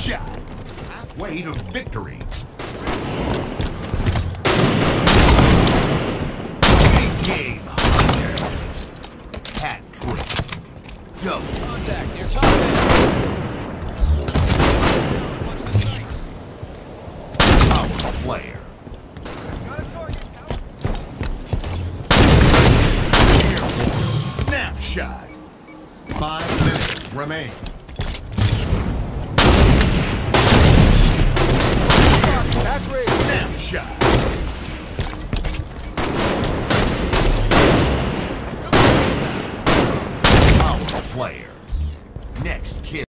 Headshot. Halfway to victory. Big game hunter. Hat trick. Double. Contact near top end. Watch the sights. Power player. Got a target. Airborne snapshot. 5 minutes remain.